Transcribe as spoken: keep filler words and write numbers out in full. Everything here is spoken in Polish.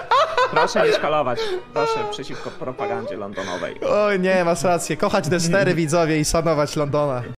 Proszę nie szkalować. Proszę przeciwko propagandzie londonowej. Oj nie, masz rację. Kochać Dextery widzowie i szanować Londona.